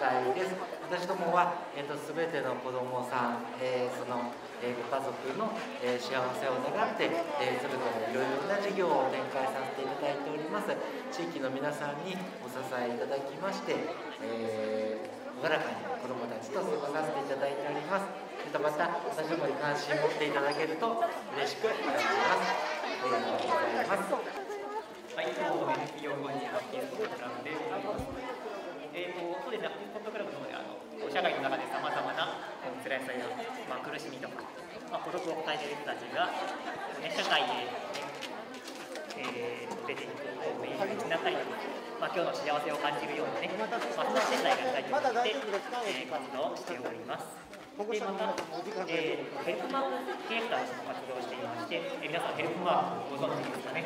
たいです。私どもは、すべての子どもさん、その、ご家族の、幸せを願って、それぞれいろいろな事業を展開させていただいております。地域の皆さんにお支えいただきまして、朗らかに子どもたちと過ごさせていただいております。また私どもに関心を持っていただけると嬉しく思います。ありがとうございます。 はい、どうも企業後に発見するクラブであります。そうですね、コントクラブの方で社会の中でさまざまな辛さや、苦しみとか、孤独を抱えている人たちが、社会へ、出ていくメインになったりとか、今日の幸せを感じるようなね、そんな世代が大事として活動しております。でまた、ヘルプマークディレクターとして活動していまして、皆さんヘルプマークご存知ですかね。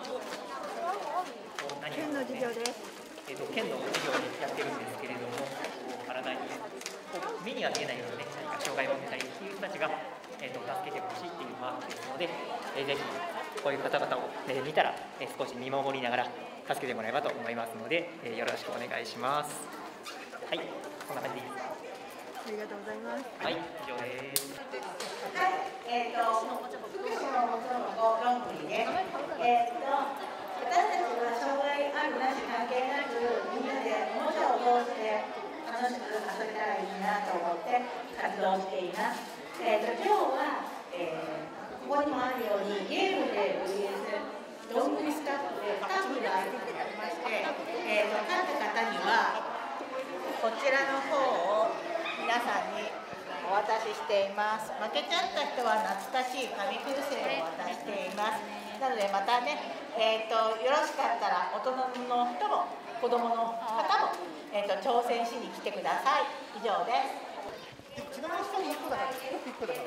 県の事業です。 県の事業でやってるんですけれども、体に目には見えないようなね、障害を持ったりっていう人たちが、助けてほしいっていうマークですので、ぜひこういう方々を、見たら、少し見守りながら助けてもらえばと思いますので、よろしくお願いします。はい、こんな感じでいいですか。 ありがとうございます。 はい、以上です。 はい、福祉のもとのロングリで、私たちは障害あるなし関係なく、みんなでおもちゃを通して楽しく遊べたらいいなと思って活動しています。今日は、ここにもあるようにゲームで VS どんぐりスタッフで2組のアイテムがありまして、勝った方にはこちらの方を皆さんにお渡ししています。負けちゃった人は懐かしい紙風船を渡しています。なのでまたね、よろしかったら大人の人も子供の方も、挑戦しに来てください。以上です。 ちなみに下に1個だから、1個だから。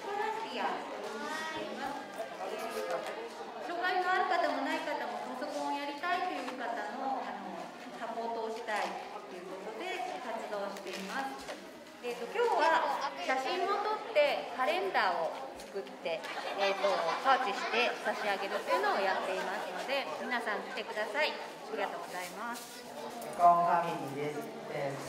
障害のある方もない方もパソコンをやりたいという方の、サポートをしたいということで活動しています。今日は写真も撮ってカレンダーを作って、パーチして差し上げるというのをやっていますので、皆さん来てください。ありがとうございます。 コンファミリーです。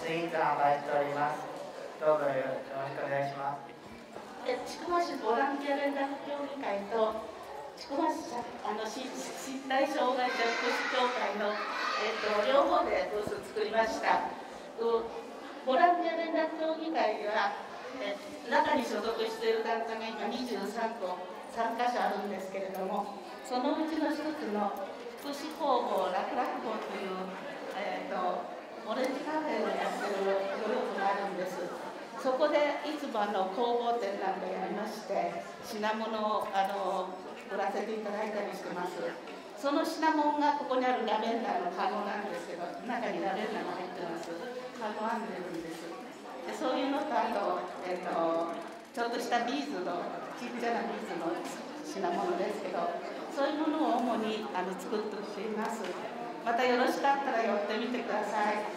スイーツ販売しております。どうぞよろしくお願いします。 筑波市ボランティア連絡協議会と筑波市身体障害者福祉協会の、両方でブース作りました。ボランティア連絡協議会では、中に所属している団体が今23個参加者あるんですけれども、そのうちの一つの福祉工房楽々房という、オレンジカフェをやってるグループがあるんです。そこでいつも工房展なんかやりまして、品物を売らせていただいたりしてます。その品物がここにあるラベンダーのカゴなんですけど、中にラベンダーが入ってます。カゴ編んでるんです。でそういうのと、あと、ちょっとしたビーズの、ちっちゃなビーズの品物ですけど、そういうものを主に作って売っています。またよろしかったら寄ってみてください。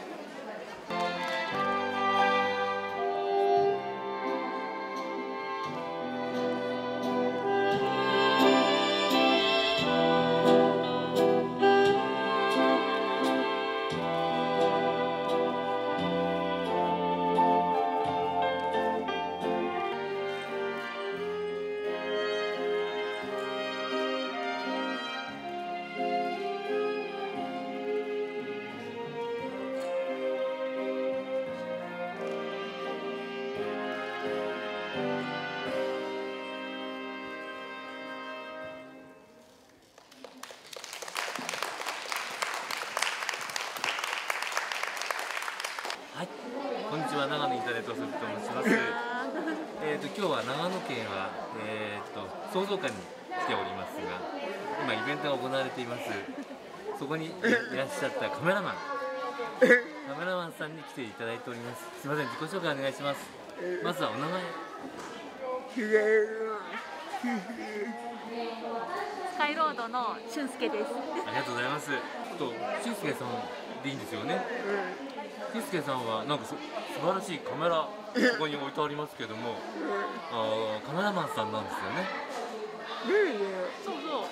はい、こんにちは、長野インターネットソフトと申します。今日は長野県は、創造館に来ておりますが、今イベントが行われています。そこにいらっしゃったカメラマンさんに来ていただいております。すみません、自己紹介お願いします。まずはお名前。 スカイロードの俊介です。 ありがとうございます。俊介さんでいいんですよね。俊介さんはなんか素晴らしいカメラここに置いてありますけども、カメラマンさんなんですよね。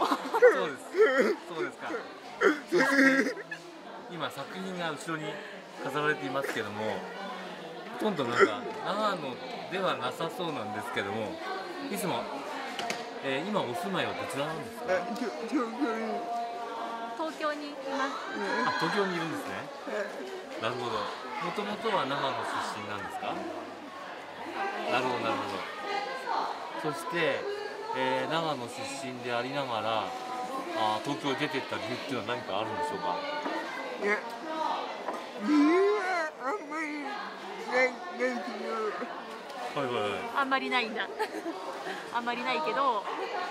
そうですか。そして今作品が後ろに飾られていますけども、ほとんどなんか長野ではなさそうなんですけども、いつも、今お住まいはどちらなんですか？ 東京にいます。 あ、東京にいるんですね。なるほど。もともとは長野出身なんですか？なるほどなるほど。そして、長野出身でありながら東京に出てった理由っていうのは何かあるんでしょうか？ いや、理由はあんまりないけど。 はいはいはい。 あんまりないんだ。あんまりないけど。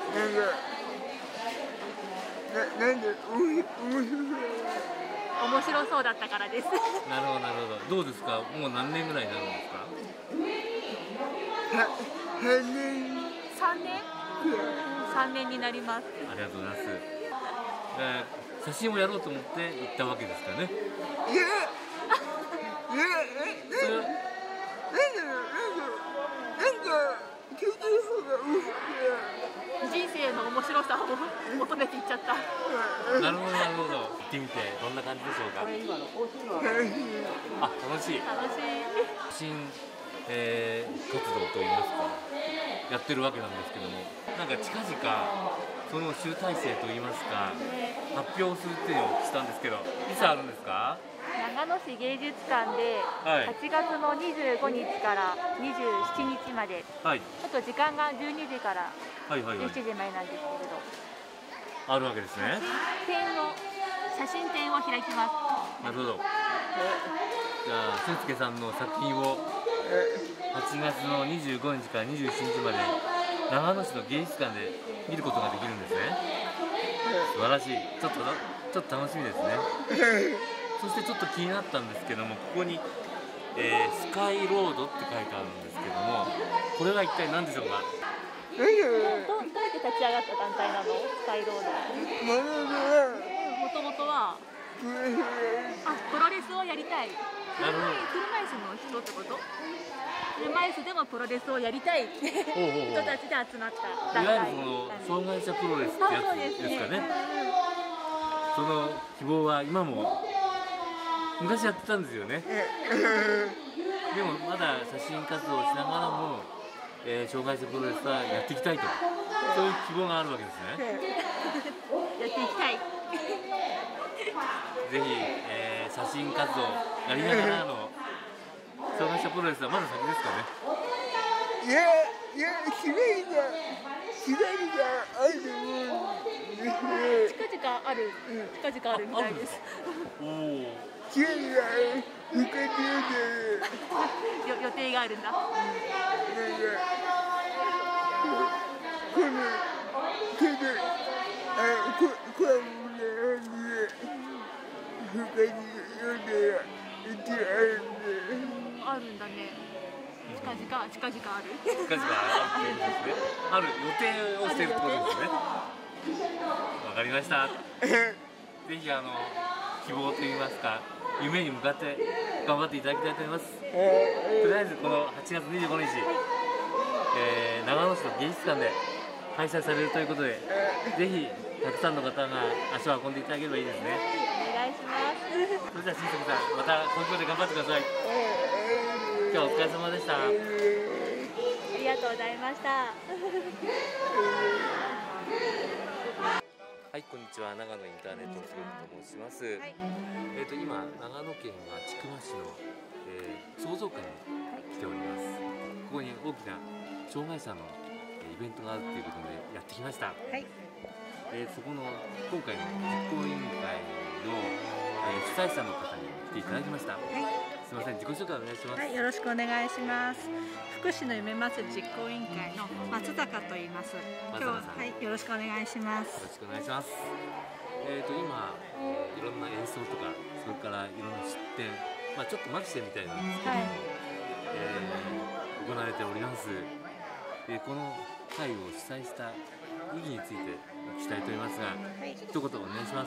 なんで面白そうだったからです。 なるほどなるほど。どうですか？もう何年ぐらいになるんですか ？3年になります。 ありがとうございます。写真をやろうと思って行ったわけですかね。 人生の面白さを求めていっちゃった。 なるほどなるほど。行ってみてどんな感じでしょうか？あ、楽しい。写真、活動といいますかやってるわけなんですけども、なんか近々その集大成といいますか発表するっていうのをしたんですけど、いつあるんですか？ 長野市芸術館で8月の25日から27日まで、 はい、 ちょっと時間が12時から17時前なんですけれど、 あるわけですね。 写真展を開きます。 なるほど。じゃあ俊介さんの作品を8月の25日から27日まで長野市の芸術館で見ることができるんですね。素晴らしい。ちょっと楽しみですね。そしてちょっと気になったんですけども、ここに、スカイロードって書いてあるんですけども、これは一体何でしょうか？ どうやって立ち上がった団体なの？スカイロード。もともとはプロレスをやりたい。車椅子の人ってこと？車椅子でもプロレスをやりたい人たちで集まった団体。 いわゆるその障害者プロレスってやつですかね。その希望は今も昔やってたんですよね。でもまだ写真活動をしながらも、障害者プロレスはやっていきたいと、そういう希望があるわけですね。 やっていきたい。 ぜひ、写真活動やりながらの障害者プロレスはまだ先ですかね。 いや、左がある。 近々あるみたいです。 予定があるんだ。あるんだね。近々ある。 近々あるっていうんですね。ある予定をしているってことですね。わかりました。ぜひ希望といいますか夢に向かって頑張っていただきたいと思います。とりあえずこの8月25日、長野市の芸術館で開催されるということで、ぜひたくさんの方が足を運んでいただければいいですね。 お願いします。 それでは新作さん、また東京で頑張ってください。今日はお疲れ様でした。 ありがとうございました。 はい、こんにちは。長野インターネットの杉本と申します。 はい、 今長野県は千曲市の、創造館に来ております。ここに大きな障害者のイベントがあるということでやってきました。 はい、 そこの今回の実行委員会の、主催者の方に来ていただきました。はい、すみません、自己紹介お願いします。 はい、よろしくお願いします。福祉の夢祭り実行委員会の松坂と言います。今日は、はい、よろしくお願いします。 よろしくお願いします。今、いろんな演奏とか、それからいろんな出展、ちょっとマキシェみたいなんですけども、行われております。この会を主催した意義についてお聞きしたいと思いますが、一言お願いします。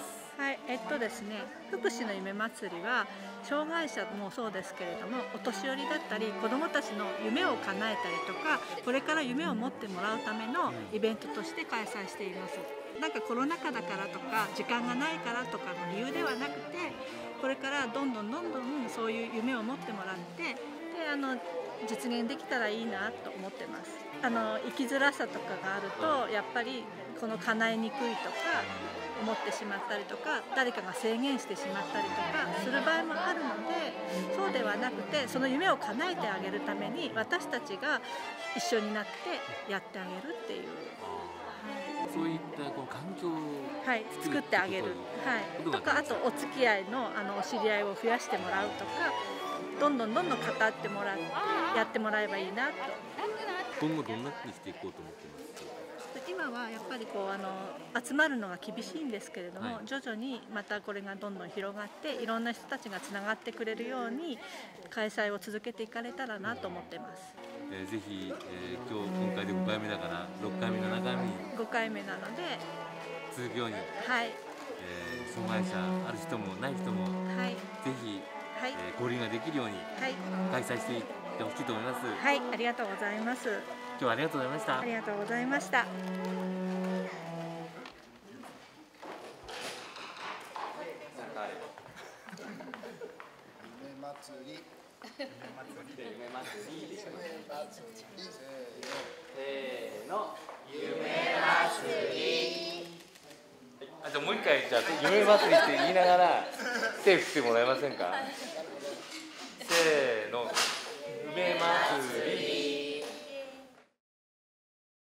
はい、ですね、福祉の夢祭りは障害者もそうですけれども、お年寄りだったり子どもたちの夢を叶えたりとか、これから夢を持ってもらうためのイベントとして開催しています。なんかコロナ禍だからとか時間がないからとかの理由ではなくて、これからどんどんそういう夢を持ってもらって、で実現できたらいいなと思ってます。生きづらさとかがあるとやっぱりこの叶えにくいとか思ってしまったりとか、誰かが制限してしまったりとかする場合もあるので、そうではなくてその夢を叶えてあげるために私たちが一緒になってやってあげるっていう、 そういったこう環境を作ってあげる、とか、あとお付き合いのお知り合いを増やしてもらうとか、どんどん語ってもらってやってもらえばいいなと。 今後どんなふうにしていこうと思ってますか？ 今はやっぱり集まるのが厳しいんですけれども、徐々にまたこれがどんどん広がっていろんな人たちがつながってくれるように開催を続けていかれたらなと思ってます。 ぜひ、今回で5回目だから6回目7回目に 5回目なので続くように、障害者ある人もない人も、ぜひ、交流ができるように開催していってほしいと思います。 はい、ありがとうございます。 今日はありがとうございました。 ありがとうございました。 じゃあもう一回、じゃあ夢祭りって言いながら手振ってもらえませんか？